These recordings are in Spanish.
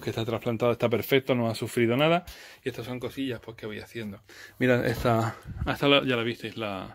que está trasplantado, está perfecto, no ha sufrido nada. Y estas son cosillas pues que voy haciendo. Mirad, esta ya la visteis,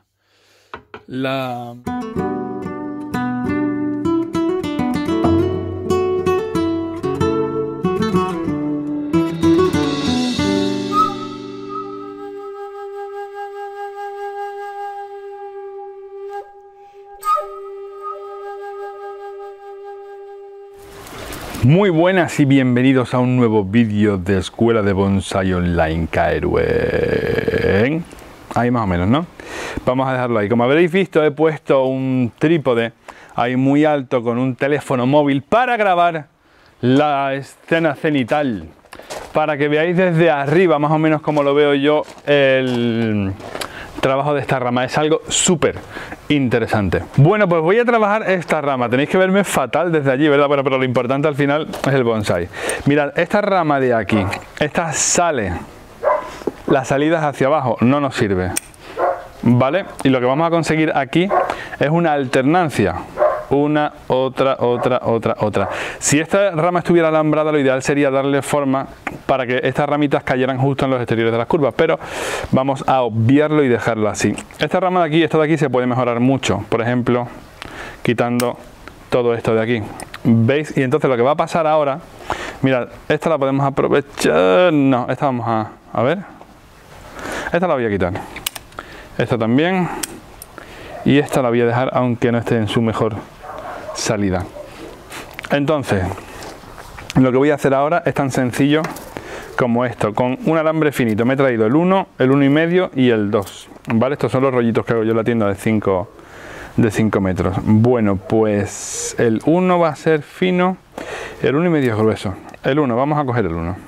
Muy buenas y bienvenidos a un nuevo vídeo de Escuela de Bonsai Online Caeruen. Ahí más o menos, ¿no? Vamos a dejarlo ahí. Como habréis visto, he puesto un trípode ahí muy alto con un teléfono móvil para grabar la escena cenital, para que veáis desde arriba más o menos como lo veo yo el trabajo de esta rama. Es algo súper interesante. Bueno, pues voy a trabajar esta rama. Tenéis que verme fatal desde allí, ¿verdad? Bueno, pero lo importante al final es el bonsai. Mirad, esta rama de aquí, esta sale, las salidas hacia abajo, no nos sirve, ¿vale? Y lo que vamos a conseguir aquí es una alternancia. Una, otra. Si esta rama estuviera alambrada, lo ideal sería darle forma para que estas ramitas cayeran justo en los exteriores de las curvas, pero vamos a obviarlo y dejarlo así. Esta rama de aquí, esta de aquí se puede mejorar mucho, por ejemplo, quitando todo esto de aquí, ¿veis? Y entonces lo que va a pasar ahora, mirad, esta la podemos aprovechar, no, esta vamos a ver, esta la voy a quitar, esta también, y esta la voy a dejar aunque no esté en su mejor salida. Entonces, lo que voy a hacer ahora es tan sencillo como esto, con un alambre finito. Me he traído el 1, el 1,5 y el 2, ¿vale? Estos son los rollitos que hago yo en la tienda de 5 metros. Bueno, pues el 1 va a ser fino, el 1,5 es grueso. El 1, vamos a coger el 1,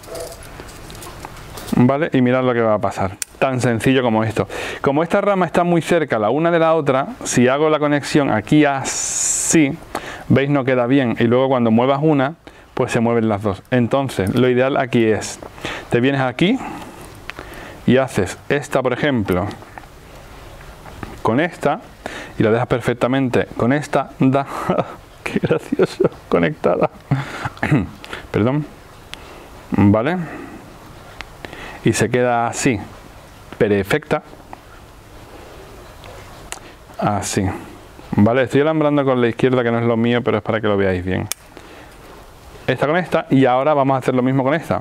¿vale? Y mirad lo que va a pasar. Tan sencillo como esto. Como esta rama está muy cerca la una de la otra, si hago la conexión aquí así, ¿veis? No queda bien. Y luego cuando muevas una, pues se mueven las dos. Entonces, lo ideal aquí es, te vienes aquí y haces esta, por ejemplo, con esta, y la dejas perfectamente con esta, qué gracioso, conectada. Perdón. ¿Vale? Y se queda así, perfecta. Así. ¿Vale? Estoy alambrando con la izquierda, que no es lo mío, pero es para que lo veáis bien. Esta con esta, y ahora vamos a hacer lo mismo con esta.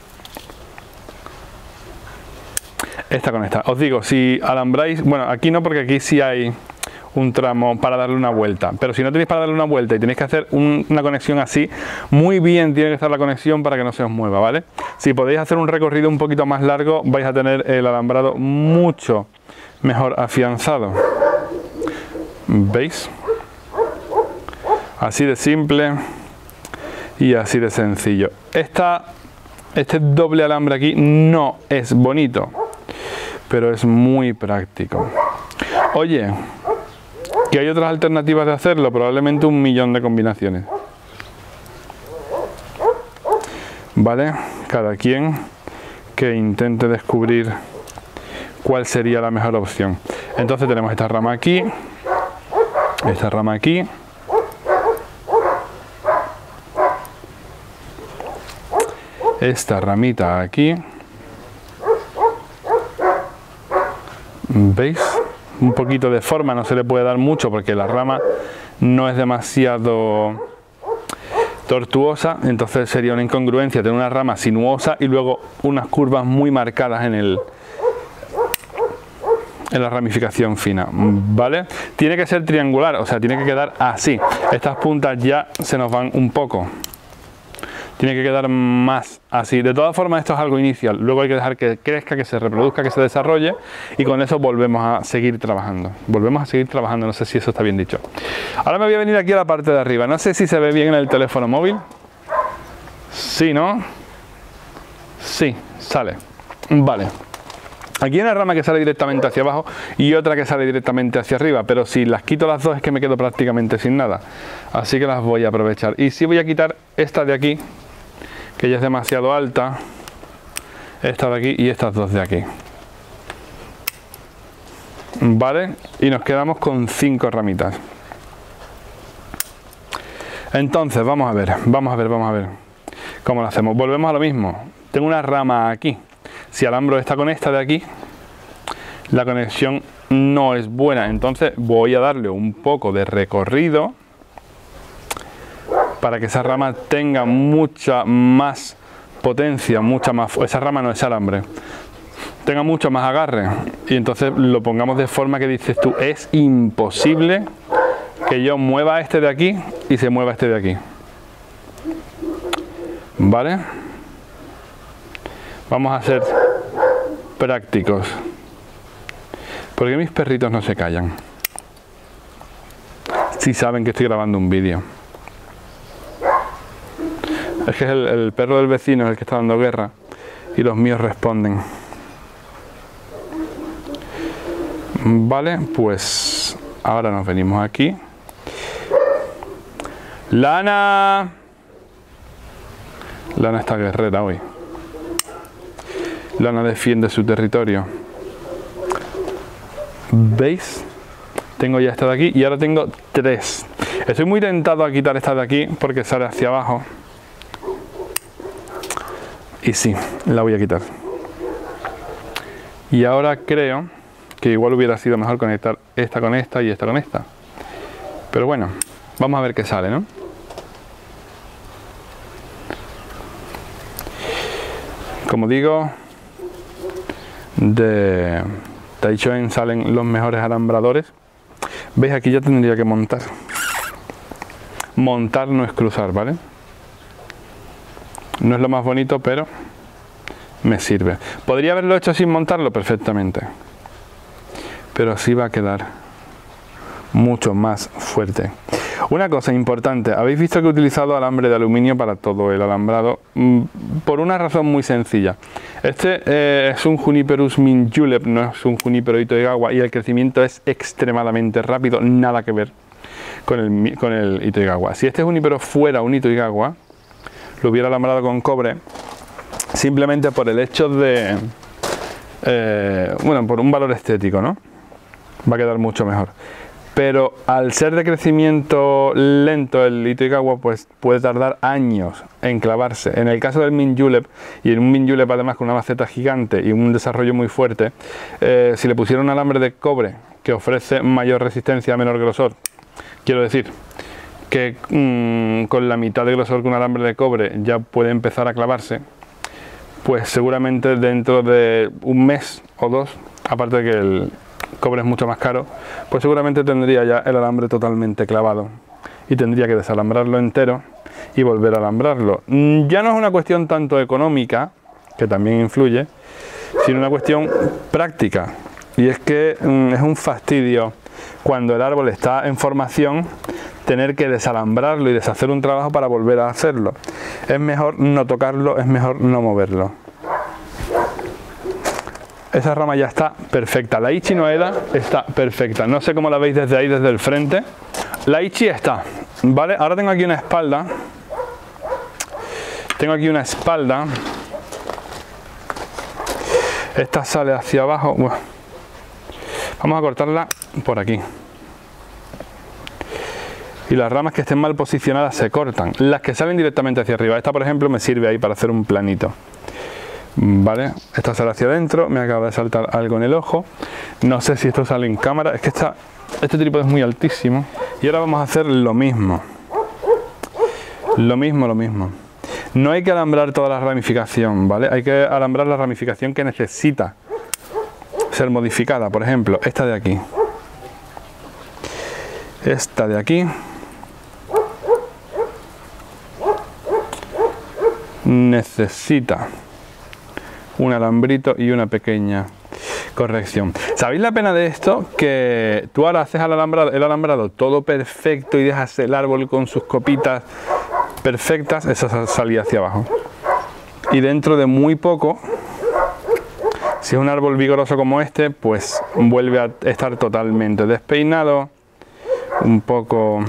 Esta con esta. Os digo, si alambráis, bueno, aquí no, porque aquí sí hay un tramo para darle una vuelta, pero si no tenéis para darle una vuelta y tenéis que hacer una conexión así, muy bien tiene que estar la conexión para que no se os mueva, ¿vale? Si podéis hacer un recorrido un poquito más largo, vais a tener el alambrado mucho mejor afianzado. ¿Veis? Así de simple y así de sencillo. Este doble alambre aquí no es bonito, pero es muy práctico. Oye, que hay otras alternativas de hacerlo, probablemente 1.000.000 de combinaciones, ¿vale? Cada quien que intente descubrir cuál sería la mejor opción. Entonces tenemos esta rama aquí, esta rama aquí, esta ramita aquí, ¿veis? Un poquito de forma, no se le puede dar mucho porque la rama no es demasiado tortuosa, entonces sería una incongruencia tener una rama sinuosa y luego unas curvas muy marcadas en la ramificación fina, ¿vale? Tiene que ser triangular, o sea, tiene que quedar así. Estas puntas ya se nos van un poco. Tiene que quedar más así. De todas formas, esto es algo inicial. Luego hay que dejar que crezca, que se reproduzca, que se desarrolle, y con eso volvemos a seguir trabajando. Volvemos a seguir trabajando, no sé si eso está bien dicho. Ahora me voy a venir aquí a la parte de arriba. No sé si se ve bien en el teléfono móvil. Sí, ¿no? Sí, sale. Vale. Aquí hay una rama que sale directamente hacia abajo y otra que sale directamente hacia arriba, pero si las quito las dos es que me quedo prácticamente sin nada. Así que las voy a aprovechar. Y sí voy a quitar esta de aquí, que ya es demasiado alta, esta de aquí y estas dos de aquí. ¿Vale? Y nos quedamos con 5 ramitas. Entonces, vamos a ver. ¿Cómo lo hacemos? Volvemos a lo mismo. Tengo una rama aquí. Si alambro esta con esta de aquí, la conexión no es buena. Entonces voy a darle un poco de recorrido para que esa rama tenga mucha más potencia, mucha más... Esa rama no es alambre. Tenga mucho más agarre. Y entonces lo pongamos de forma que dices tú, es imposible que yo mueva este de aquí y se mueva este de aquí. ¿Vale? Vamos a ser prácticos. ¿Por qué mis perritos no se callan? Si saben que estoy grabando un vídeo. Es que es el perro del vecino es el que está dando guerra y los míos responden. Vale, pues ahora nos venimos aquí. Lana. Lana está guerrera hoy. Lana defiende su territorio. ¿Veis? Tengo ya esta de aquí y ahora tengo 3. Estoy muy tentado a quitar esta de aquí porque sale hacia abajo. Y sí, la voy a quitar. Y ahora creo que igual hubiera sido mejor conectar esta con esta y esta con esta. Pero bueno, vamos a ver qué sale, ¿no? Como digo, de Taichung salen los mejores alambradores. ¿Veis? Aquí ya tendría que montar. Montar no es cruzar, ¿vale? No es lo más bonito, pero me sirve. ¿Podría haberlo hecho sin montarlo? Perfectamente. Pero así va a quedar mucho más fuerte. Una cosa importante, habéis visto que he utilizado alambre de aluminio para todo el alambrado por una razón muy sencilla. Este es un Juniperus mint julep, no es un Juniper Itoigawa, y el crecimiento es extremadamente rápido, nada que ver con el Itoigawa. Si este Juniper fuera un Itoigawa, lo hubiera alambrado con cobre, simplemente por el hecho de, bueno, por un valor estético, ¿no? Va a quedar mucho mejor. Pero al ser de crecimiento lento el Itoigawa, pues puede tardar años en clavarse. En el caso del mint julep, y en un mint julep además con una maceta gigante y un desarrollo muy fuerte, si le pusiera un alambre de cobre que ofrece mayor resistencia a menor grosor, quiero decir que con la mitad de grosor que un alambre de cobre ya puede empezar a clavarse, pues seguramente dentro de un mes o 2, aparte de que el cobre es mucho más caro, pues seguramente tendría ya el alambre totalmente clavado y tendría que desalambrarlo entero y volver a alambrarlo. Ya no es una cuestión tanto económica, que también influye, sino una cuestión práctica, y es que es un fastidio cuando el árbol está en formación tener que desalambrarlo y deshacer un trabajo para volver a hacerlo. Es mejor no tocarlo, es mejor no moverlo. Esa rama ya está perfecta. La Ichi Noeda está perfecta. No sé cómo la veis desde ahí, desde el frente. La Ichi está, ¿vale? Ahora tengo aquí una espalda. Tengo aquí una espalda. Esta sale hacia abajo. Bueno, vamos a cortarla por aquí. Y las ramas que estén mal posicionadas se cortan. Las que salen directamente hacia arriba. Esta, por ejemplo, me sirve ahí para hacer un planito. Vale, esta sale hacia adentro, me acaba de saltar algo en el ojo, no sé si esto sale en cámara, es que este trípode es muy altísimo. Y ahora vamos a hacer lo mismo, lo mismo. No hay que alambrar toda la ramificación, ¿vale? Hay que alambrar la ramificación que necesita ser modificada. Por ejemplo, esta de aquí, esta de aquí, necesita un alambrito y una pequeña corrección. ¿Sabéis la pena de esto? Que tú ahora haces el alambrado todo perfecto y dejas el árbol con sus copitas perfectas, eso salía hacia abajo. Y dentro de muy poco, si es un árbol vigoroso como este, pues vuelve a estar totalmente despeinado, un poco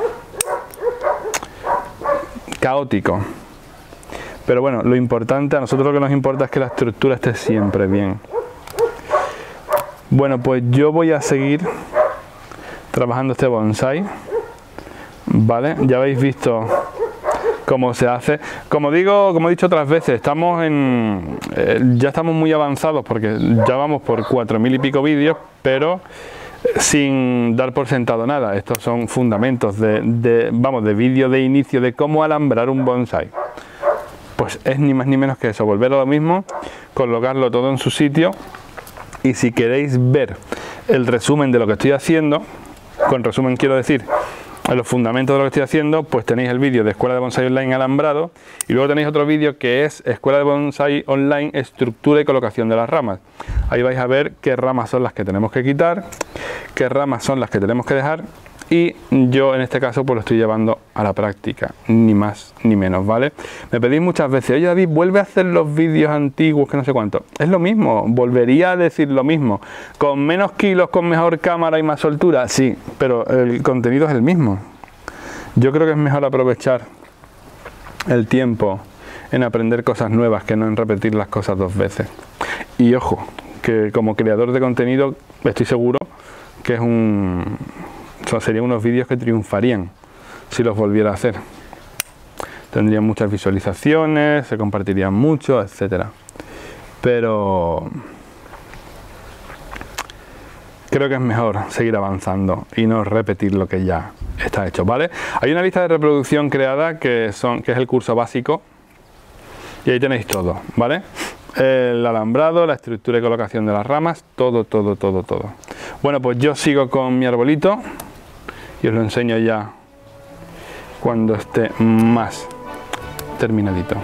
caótico. Pero bueno, lo importante, a nosotros lo que nos importa es que la estructura esté siempre bien. Bueno, pues yo voy a seguir trabajando este bonsai, ¿vale? Ya habéis visto cómo se hace. Como digo, como he dicho otras veces, estamos ya estamos muy avanzados porque ya vamos por 4000 y pico vídeos, pero sin dar por sentado nada. Estos son fundamentos de vídeo de inicio de cómo alambrar un bonsai. Pues es ni más ni menos que eso, volver a lo mismo, colocarlo todo en su sitio. Y si queréis ver el resumen de lo que estoy haciendo, con resumen quiero decir los fundamentos de lo que estoy haciendo, pues tenéis el vídeo de Escuela de Bonsai Online alambrado y luego tenéis otro vídeo que es Escuela de Bonsai Online estructura y colocación de las ramas. Ahí vais a ver qué ramas son las que tenemos que quitar, qué ramas son las que tenemos que dejar, y yo en este caso pues lo estoy llevando a la práctica, ni más ni menos, ¿vale? Me pedís muchas veces, oye David, vuelve a hacer los vídeos antiguos que no sé cuánto. Es lo mismo, volvería a decir lo mismo, con menos kilos, con mejor cámara y más soltura, sí, pero el contenido es el mismo. Yo creo que es mejor aprovechar el tiempo en aprender cosas nuevas que no en repetir las cosas dos veces. Y ojo, que como creador de contenido estoy seguro que serían unos vídeos que triunfarían si los volviera a hacer. Tendrían muchas visualizaciones, se compartirían mucho, etcétera. Pero creo que es mejor seguir avanzando y no repetir lo que ya está hecho, ¿vale? Hay una lista de reproducción creada que es el curso básico y ahí tenéis todo, ¿vale? El alambrado, la estructura y colocación de las ramas, todo. Bueno, pues yo sigo con mi arbolito y os lo enseño ya cuando esté más terminadito.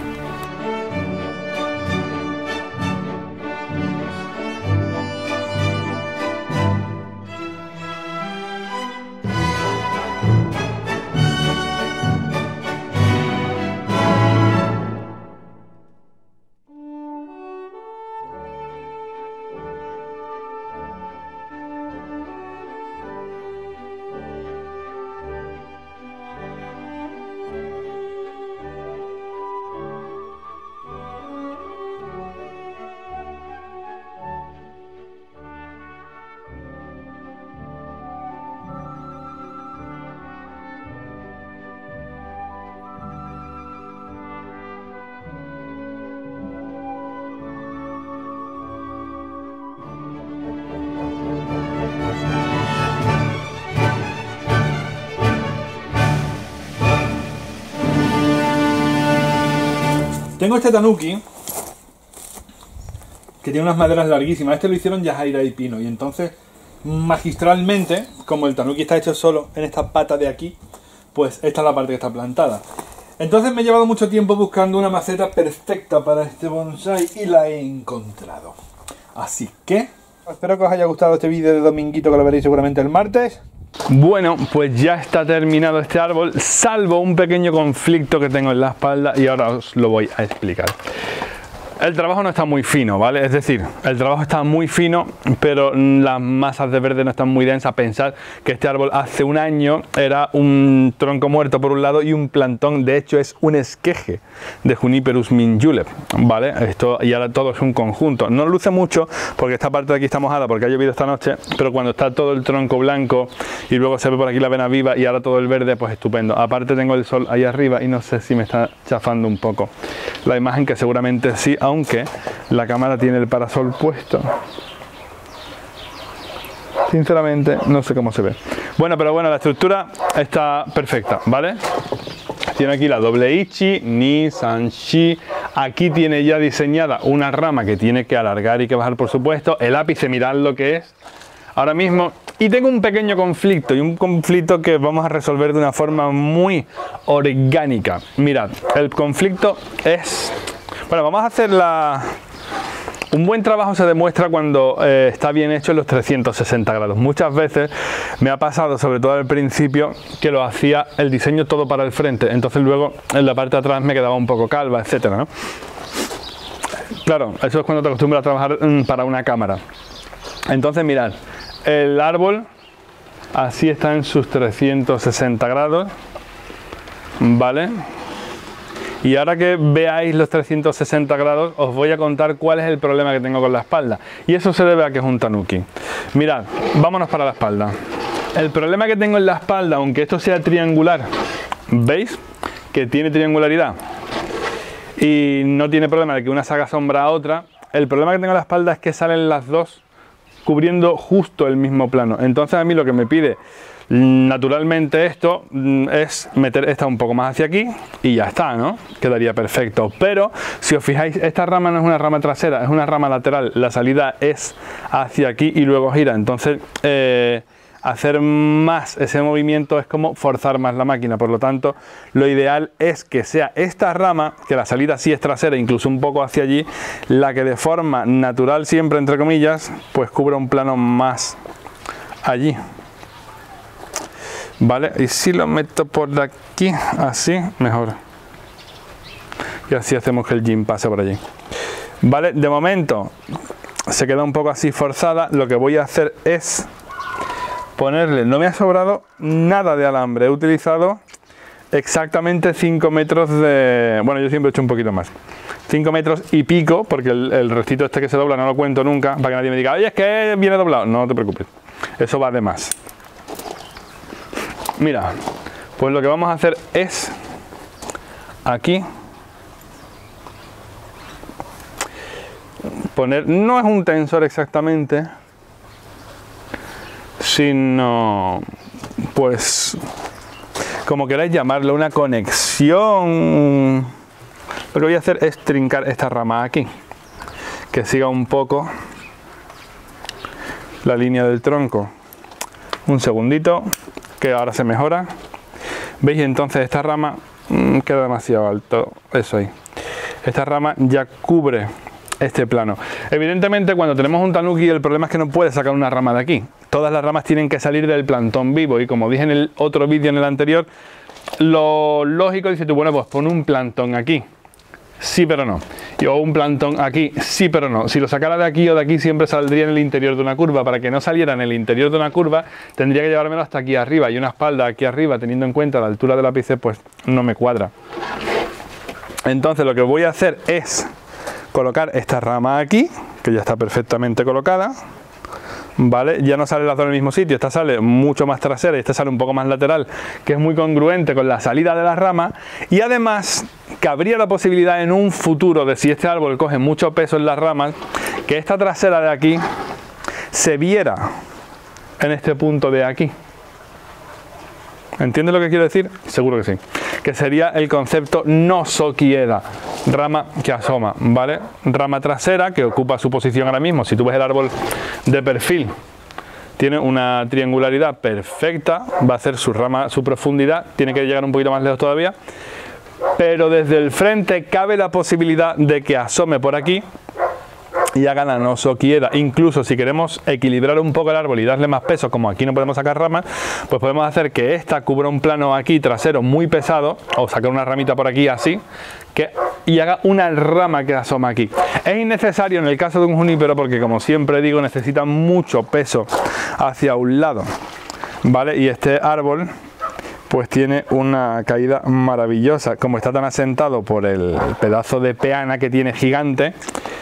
Tengo este tanuki que tiene unas maderas larguísimas. Este lo hicieron Yajaira y Pino, y entonces magistralmente, como el tanuki está hecho solo en esta pata de aquí, pues esta es la parte que está plantada. Entonces me he llevado mucho tiempo buscando una maceta perfecta para este bonsai y la he encontrado. Así que espero que os haya gustado este vídeo de dominguito, que lo veréis seguramente el martes. Bueno, pues ya está terminado este árbol, salvo un pequeño conflicto que tengo en la espalda, y ahora os lo voy a explicar. El trabajo no está muy fino, ¿vale? Es decir, el trabajo está muy fino, pero las masas de verde no están muy densas. Pensad que este árbol hace un año era un tronco muerto por un lado y un plantón. De hecho, es un esqueje de Juniperus minjulep, ¿vale? Esto, y ahora todo es un conjunto. No luce mucho porque esta parte de aquí está mojada porque ha llovido esta noche, pero cuando está todo el tronco blanco y luego se ve por aquí la vena viva y ahora todo el verde, pues estupendo. Aparte tengo el sol ahí arriba y no sé si me está chafando un poco la imagen, que seguramente sí, aunque la cámara tiene el parasol puesto. Sinceramente no sé cómo se ve. Bueno, pero bueno, la estructura está perfecta, ¿vale? Tiene aquí la doble ichi, ni, san, shi. Aquí tiene ya diseñada una rama que tiene que alargar y que bajar, por supuesto. El ápice, mirad lo que es ahora mismo. Y tengo un pequeño conflicto, y un conflicto que vamos a resolver de una forma muy orgánica. Mirad, el conflicto es... Bueno, vamos a hacer un buen trabajo se demuestra cuando está bien hecho en los 360 grados. Muchas veces me ha pasado, sobre todo al principio, que lo hacía el diseño todo para el frente. Entonces luego en la parte de atrás me quedaba un poco calva, etcétera, ¿no? Claro, eso es cuando te acostumbras a trabajar para una cámara. Entonces mirad, el árbol así está en sus 360 grados, ¿vale? Y ahora que veáis los 360 grados, os voy a contar cuál es el problema que tengo con la espalda. Y eso se debe a que es un tanuki. Mirad, vámonos para la espalda. El problema que tengo en la espalda, aunque esto sea triangular, ¿veis? que tiene triangularidad y no tiene problema de que una se haga sombra a otra. El problema que tengo en la espalda es que salen las dos cubriendo justo el mismo plano. Entonces a mí lo que me pide naturalmente esto es meter esta un poco más hacia aquí y ya está, ¿no? Quedaría perfecto. Pero si os fijáis, esta rama no es una rama trasera, es una rama lateral. La salida es hacia aquí y luego gira. Entonces hacer más ese movimiento es como forzar más la máquina. Por lo tanto, lo ideal es que sea esta rama, que la salida sí es trasera, incluso un poco hacia allí, la que de forma natural, siempre entre comillas, pues cubra un plano más allí. Vale, y si lo meto por aquí, así, mejor. Y así hacemos que el jean pase por allí. Vale, de momento se queda un poco así forzada. Lo que voy a hacer es ponerle, no me ha sobrado nada de alambre, he utilizado exactamente 5 metros de, bueno, yo siempre he hecho un poquito más, 5 metros y pico, porque el restito este que se dobla no lo cuento nunca, para que nadie me diga, oye, es que viene doblado. No te preocupes, eso va de más. Mira, pues lo que vamos a hacer es aquí poner, no es un tensor exactamente, sino pues como queráis llamarlo, una conexión. Lo que voy a hacer es trincar esta rama aquí, que siga un poco la línea del tronco. Un segundito, que ahora se mejora. ¿Veis? Entonces esta rama queda demasiado alto, eso ahí. Esta rama ya cubre este plano. Evidentemente, cuando tenemos un tanuki, el problema es que no puede sacar una rama de aquí. Todas las ramas tienen que salir del plantón vivo, y como dije en el otro vídeo, en el anterior, lo lógico, dice tú, bueno, pues pon un plantón aquí. Sí, pero no. O un plantón aquí, sí, pero no. Si lo sacara de aquí o de aquí, siempre saldría en el interior de una curva. Para que no saliera en el interior de una curva, tendría que llevármelo hasta aquí arriba. Y una espalda aquí arriba, teniendo en cuenta la altura del ápice, pues no me cuadra. Entonces lo que voy a hacer es colocar esta rama aquí, que ya está perfectamente colocada. Vale, ya no sale las dos en el mismo sitio, esta sale mucho más trasera y esta sale un poco más lateral, que es muy congruente con la salida de la rama. Y además cabría la posibilidad en un futuro de, si este árbol coge mucho peso en las ramas, que esta trasera de aquí se viera en este punto de aquí. ¿Entiendes lo que quiero decir? Seguro que sí. Que sería el concepto noso quieda, rama que asoma, ¿vale? Rama trasera que ocupa su posición ahora mismo. Si tú ves el árbol de perfil, tiene una triangularidad perfecta, va a hacer su rama, su profundidad, tiene que llegar un poquito más lejos todavía, pero desde el frente cabe la posibilidad de que asome por aquí y haga la noso quieda. Incluso si queremos equilibrar un poco el árbol y darle más peso, como aquí no podemos sacar ramas, pues podemos hacer que esta cubra un plano aquí trasero muy pesado, o sacar una ramita por aquí así, y haga una rama que asoma aquí. Es innecesario en el caso de un junípero, porque como siempre digo, necesita mucho peso hacia un lado, ¿vale? Y este árbol pues tiene una caída maravillosa, como está tan asentado por el pedazo de peana que tiene gigante.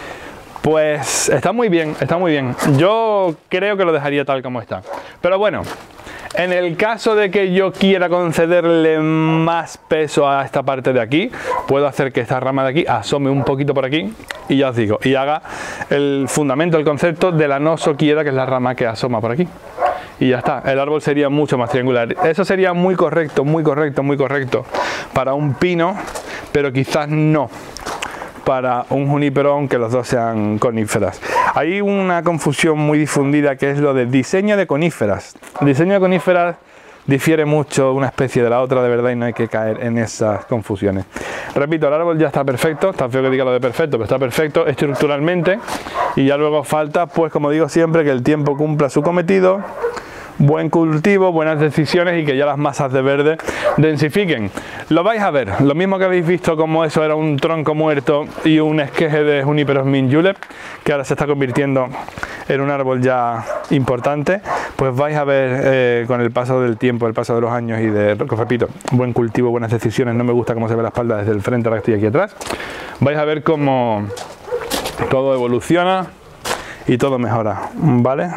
Pues está muy bien, está muy bien. Yo creo que lo dejaría tal como está. Pero bueno, en el caso de que yo quiera concederle más peso a esta parte de aquí, puedo hacer que esta rama de aquí asome un poquito por aquí y ya os digo, y haga el fundamento, el concepto de la noso quieda, que es la rama que asoma por aquí. Y ya está, el árbol sería mucho más triangular. Eso sería muy correcto, muy correcto, muy correcto para un pino, pero quizás no para un junípero, aunque los dos sean coníferas. Hay una confusión muy difundida que es lo de diseño de coníferas. El diseño de coníferas difiere mucho una especie de la otra, de verdad, y no hay que caer en esas confusiones. Repito, el árbol ya está perfecto, está feo que diga lo de perfecto, pero está perfecto estructuralmente, y ya luego falta, pues como digo siempre, que el tiempo cumpla su cometido, buen cultivo, buenas decisiones y que ya las masas de verde densifiquen. Lo vais a ver, lo mismo que habéis visto como eso era un tronco muerto y un esqueje de Juniperus mint julep, que ahora se está convirtiendo en un árbol ya importante, pues vais a ver con el paso del tiempo, el paso de los años y de, repito, buen cultivo, buenas decisiones. No me gusta cómo se ve la espalda desde el frente, ahora que estoy aquí atrás. Vais a ver cómo todo evoluciona y todo mejora, ¿vale?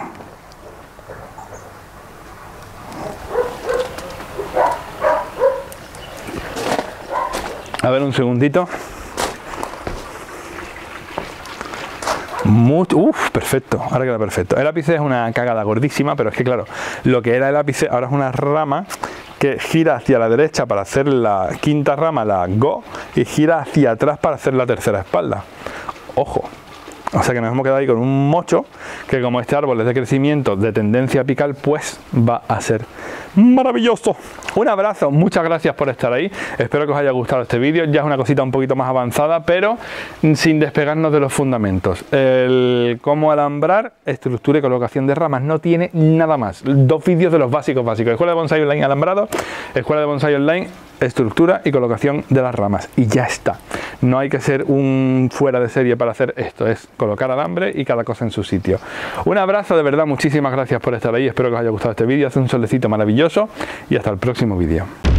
A ver, un segundito. Perfecto, ahora queda perfecto. El ápice es una cagada gordísima, pero es que claro, lo que era el ápice ahora es una rama que gira hacia la derecha para hacer la quinta rama, la go, y gira hacia atrás para hacer la tercera espalda. Ojo. O sea que nos hemos quedado ahí con un mocho que, como este árbol es de crecimiento de tendencia apical, pues va a ser maravilloso. Un abrazo, muchas gracias por estar ahí. Espero que os haya gustado este vídeo. Ya es una cosita un poquito más avanzada, pero sin despegarnos de los fundamentos. El cómo alambrar, estructura y colocación de ramas. No tiene nada más. 2 vídeos de los básicos. Escuela de Bonsai Online alambrado, Escuela de Bonsai Online estructura y colocación de las ramas. Y ya está. No hay que ser un fuera de serie para hacer esto. Es colocar alambre y cada cosa en su sitio. Un abrazo, de verdad, muchísimas gracias por estar ahí. Espero que os haya gustado este vídeo. Hace un solecito maravilloso y hasta el próximo vídeo.